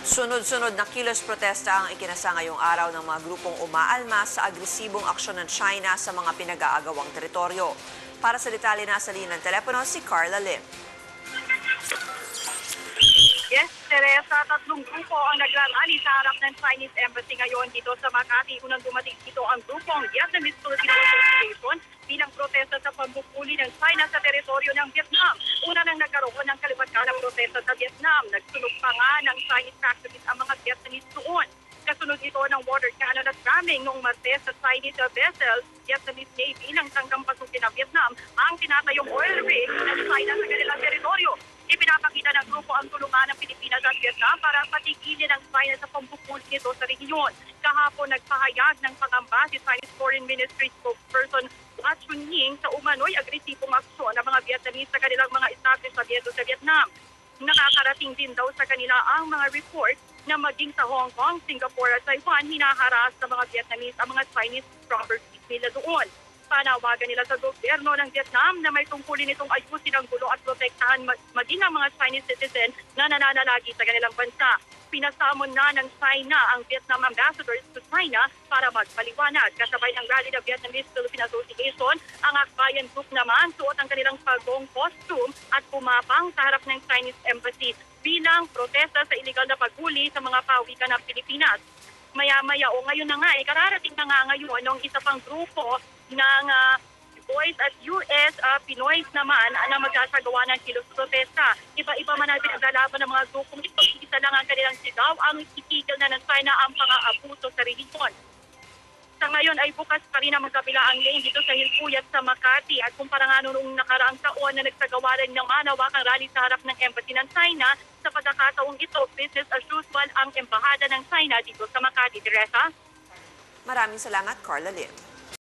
Sunod-sunod na kilos protesta ang ikinasa ngayong araw ng mga grupong umaalma sa agresibong aksyon ng China sa mga pinag-aagawang teritoryo. Para sa detalye nasa linya ng telepono si Carla Lim. Yes, Teresa, tatlong grupo ang nagrarally sa harap ng Chinese Embassy ngayon dito sa Makati. Unang dumating dito ang grupong Vietnamese-Filipino Association bilang protesta sa pambubuli ng China sa teritoryo ng Vietnam. Una nang nagkaroon ng kaliwatan ng protesta sa Vietnam. Nagsunog pa nga ng Chinese activists ang mga Vietnamese doon. Kasunod ito ng water cannon at ramming noong Martes sa Chinese vessel, Vietnamese Navy nang tanggang pasukin ng Vietnam ang tinatayong oil rig ng China sa kanilang teritoryo. Ipinapakita ng grupo ang tulungan ng Pilipinas at Vietnam para patigilin ang China sa pambubuli nito sa rehiyon. Kahapon nagpahayag ng pangamba si Chinese Foreign Ministry spokesperson Hua Chunying sa umano'y agresibong aksyon ng mga Vietnamese sa kanilang mga establishmento sa Vietnam. Nakakarating din daw sa kanila ang mga report na maging sa Hong Kong, Singapore at Taiwan, hinaharas ng mga Vietnamese ang mga Chinese properties nila doon. Panawagan nila sa gobyerno ng Vietnam na may tungkulin itong ayusin ang gulo at protektahan maging ang mga Chinese citizen na nananalagi sa kanilang bansa. Pinasamon na ng China ang Vietnam ambassadors to China para magpaliwanag. Kasabay ng rally ng Vietnamese-Philippine Association, ang Akbayan Group naman suot ang kanilang pagong costume at pumapang sa harap ng Chinese Embassy bilang protesta sa iligal na paghuli sa mga pawikan ng Pilipinas. Maya-maya o ngayon na nga, kararating na nga ngayon ng isa pang grupo ng Boys at US Pinoys naman na magsasagawa ng kilos protesta. Iba-iba man ang pinaglalaban ng mga grupong ito, isa lang ang kanilang sigaw, ang itigil na ng China ang pang-aabuso sa rehiyon. Sa ngayon ay bukas pa rin ang magkabilaang lane dito sa Hilpuyat sa Makati at kumpara nga noong nakaraang taon na nagsagawa rin ng manawakang rally sa harap ng embassy ng China, sa pagkakataong ito, business as usual ang embahada ng China dito sa Makati. Teresa? Maraming salamat, Carla Lim.